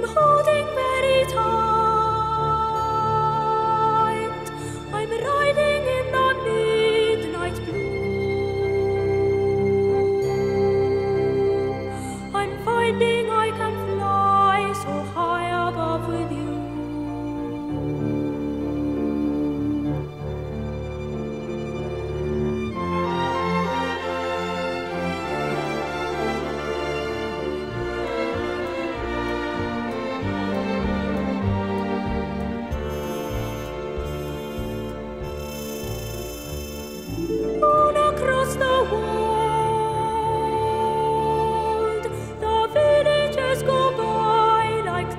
holding very tight. I'm riding in the midnight blue. I'm finding I can fly so high above with you. All across the world, the villages go by like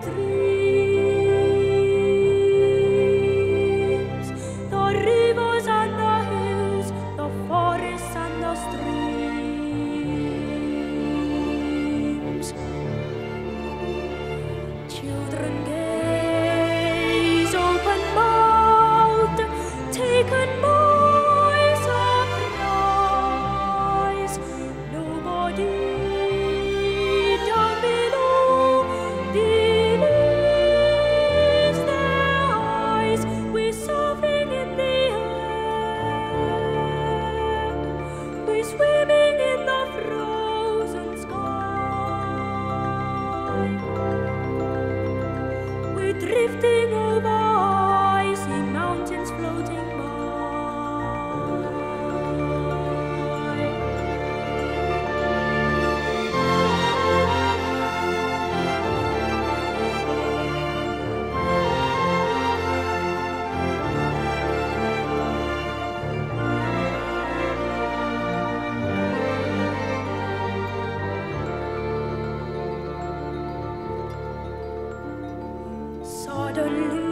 dreams. The rivers and the hills, the forests and the streams. Children gaze open-mouthed, taken by surprise. Nobody down below believes their eyes. We're surfing in the air, we're swimming in the frozen sky. We're drifting over icy mountains floating by. Suddenly